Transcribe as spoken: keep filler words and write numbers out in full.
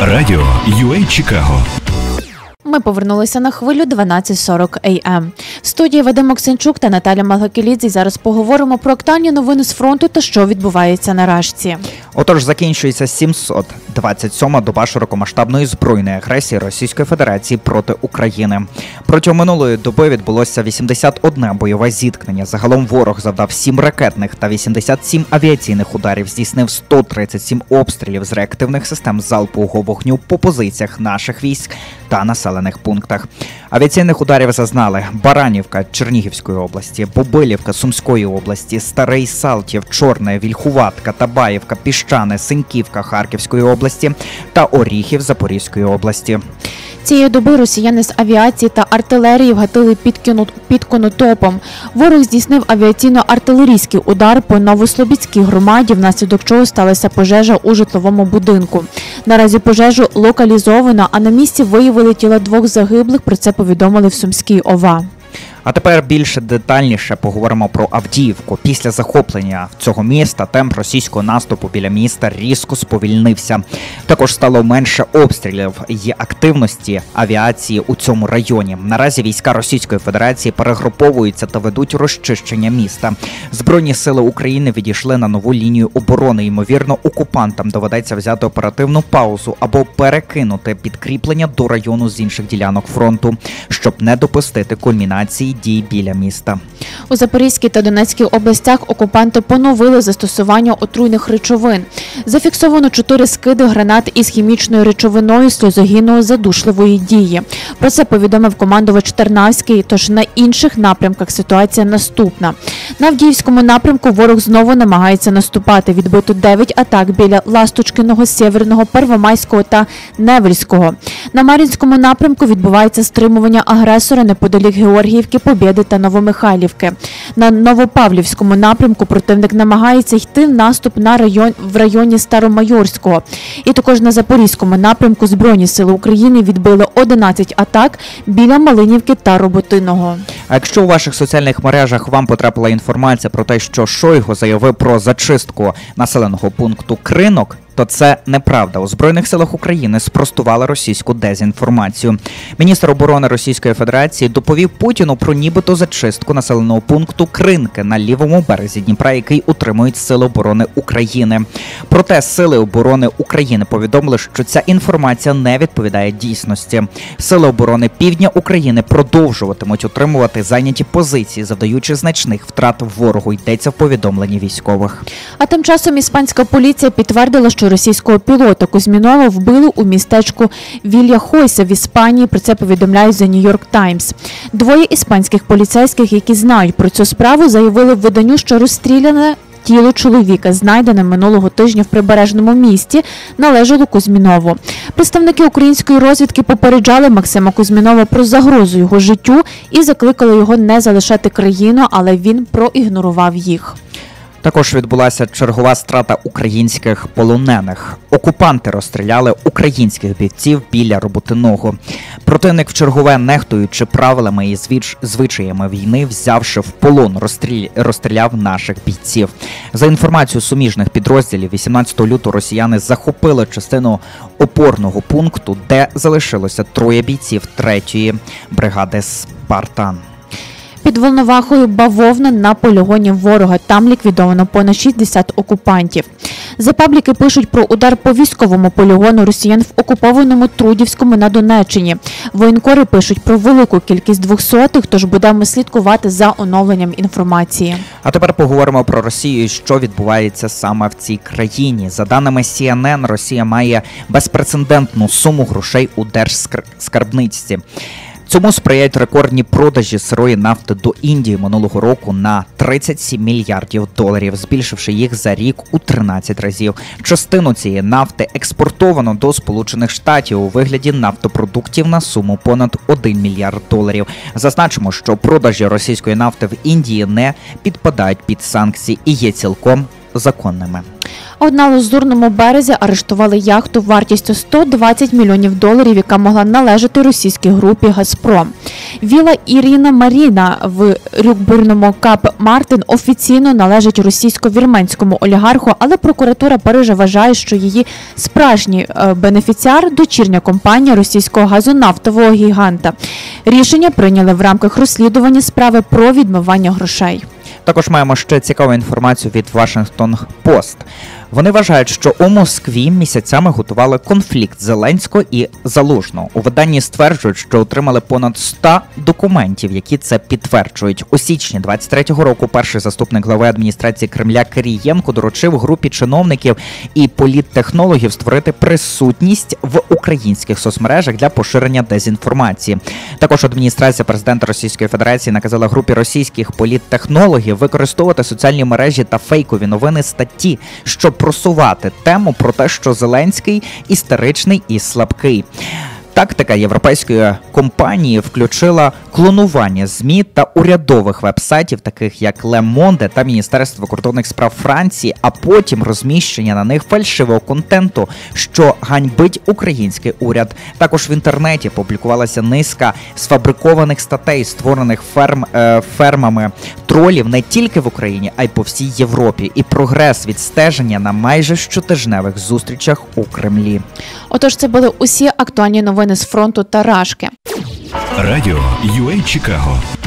Радіо ю ей Чикаго. Ми повернулися на хвилю дванадцять сорок ей ем. В студії Вадим Оксенчук та Наталя Малгакелідзе. Зараз поговоримо про актуальні новини з фронту та що відбувається на Рашці. Отож, закінчується сімсот двадцять сьома доба широкомасштабної збройної агресії Російської Федерації проти України. Протягом минулої доби відбулося вісімдесят одне бойове зіткнення. Загалом ворог завдав сім ракетних та вісімдесят сім авіаційних ударів, здійснив сто тридцять сім обстрілів з реактивних систем залпового вогню по позиціях наших військ та населених пунктах. Авіаційних ударів зазнали Баранівка Чернігівської області, Бобилівка Сумської області, Старий Салтів, Чорне, Вільхуватка, Табаївка, Піщане, Синьківка Харківської області та Оріхів Запорізької області. Цієї доби росіяни з авіації та артилерії вгатили під, кіно... під Конотопом. Ворог здійснив авіаційно-артилерійський удар по Новослобідській громаді, внаслідок чого сталася пожежа у житловому будинку. Наразі пожежу локалізовано, а на місці виявили тіла двох загиблих, про це повідомили в Сумській ОВА. А тепер більше детальніше поговоримо про Авдіївку. Після захоплення цього міста темп російського наступу біля міста різко сповільнився. Також стало менше обстрілів і активності авіації у цьому районі. Наразі війська Російської Федерації перегруповуються та ведуть розчищення міста. Збройні сили України відійшли на нову лінію оборони. Ймовірно, окупантам доведеться взяти оперативну паузу або перекинути підкріплення до району з інших ділянок фронту, щоб не допустити кульмінації дій біля міста. У Запорізькій та Донецькій областях окупанти поновили застосування отруйних речовин. Зафіксовано чотири скиди гранат із хімічною речовиною сльозогінно-задушливої дії. Про це повідомив командувач Тарнавський, тож на інших напрямках ситуація наступна. На Авдіївському напрямку ворог знову намагається наступати. Відбито дев'ять атак біля Ласточкиного, Сєвєрного, Первомайського та Невельського. На Мар'їнському напрямку відбувається стримування агресора неподалік Георгіївки, Побєди та Новомихайлівки. На Новопавлівському напрямку противник намагається йти в наступ на район, в районі Старомайорського. І також на Запорізькому напрямку Збройні сили України відбили одинадцять атак біля Малинівки та Роботиного. А якщо у ваших соціальних мережах вам потрапила інформація про те, що Шойгу заявив про зачистку населеного пункту Кринок, то це неправда. У Збройних силах України спростували російську дезінформацію. Міністр оборони Російської Федерації доповів Путіну про нібито зачистку населеного пункту Кринки на лівому березі Дніпра, який утримують Сили оборони України. Проте Сили оборони України повідомили, що ця інформація не відповідає дійсності. Сили оборони Півдня України продовжуватимуть утримувати зайняті позиції, завдаючи значних втрат ворогу, йдеться в повідомленні військових. А тим часом іспанська поліція підтвердила, що російського пілота Кузьмінова вбили у містечку Вільяхойса в Іспанії. Про це повідомляють The New York Times. Двоє іспанських поліцейських, які знають про цю справу, заявили в виданню, що розстріляне тіло чоловіка, знайдене минулого тижня в прибережному місті, належало Кузьмінову. Представники української розвідки попереджали Максима Кузьмінова про загрозу його життю і закликали його не залишати країну, але він проігнорував їх. Також відбулася чергова страта українських полонених. Окупанти розстріляли українських бійців біля Роботиного. Противник вчергове, нехтуючи правилами і звичаями війни, взявши в полон, розстріл... розстріляв наших бійців. За інформацією суміжних підрозділів, вісімнадцятого лютого росіяни захопили частину опорного пункту, де залишилося троє бійців третьої бригади «Спартан». Під Волновахою бавовна на полігоні ворога. Там ліквідовано понад шістдесят окупантів. Запабліки пишуть про удар по військовому полігону росіян в окупованому Трудівському на Донеччині. Воєнкори пишуть про велику кількість двохсотих, тож будемо слідкувати за оновленням інформації. А тепер поговоримо про Росію і що відбувається саме в цій країні. За даними Сі Ен Ен, Росія має безпрецедентну суму грошей у держскарбниці. Цьому сприяють рекордні продажі сирої нафти до Індії минулого року на тридцять сім мільярдів доларів, збільшивши їх за рік у тринадцять разів. Частину цієї нафти експортовано до Сполучених Штатів у вигляді нафтопродуктів на суму понад один мільярд доларів. Зазначимо, що продажі російської нафти в Індії не підпадають під санкції і є цілком законними. А от на Лазурному березі арештували яхту вартістю сто двадцять мільйонів доларів, яка могла належати російській групі «Газпром». Віла Ірина Маріна в Рюкбурному Кап Мартин офіційно належить російсько-вірменському олігарху, але прокуратура Парижа вважає, що її справжній бенефіціар – дочірня компанія російського газонафтового гіганта. Рішення прийняли в рамках розслідування справи про відмивання грошей. Також маємо ще цікаву інформацію від Washington Post. Вони вважають, що у Москві місяцями готували конфлікт Зеленського і Залужного. У виданні стверджують, що отримали понад сто документів, які це підтверджують. У січні двадцять третього року перший заступник глави адміністрації Кремля Кирієнко доручив групі чиновників і політтехнологів створити присутність в українських соцмережах для поширення дезінформації. Також адміністрація президента Російської Федерації наказала групі російських політтехнологів використовувати соціальні мережі та фейкові новини, статті, щоб просувати тему про те, що Зеленський істеричний і слабкий. Тактика європейської компанії включила клонування ЗМІ та урядових вебсайтів, таких як Le Monde та Міністерство закордонних справ Франції, а потім розміщення на них фальшивого контенту, що ганьбить український уряд. Також в інтернеті публікувалася низка сфабрикованих статей, створених ферм, е, фермами тролів не тільки в Україні, а й по всій Європі. І прогрес відстеження на майже щотижневих зустрічах у Кремлі. Отож, це були усі актуальні новини з фронту та Рашки. Радіо ю ей Чикаго.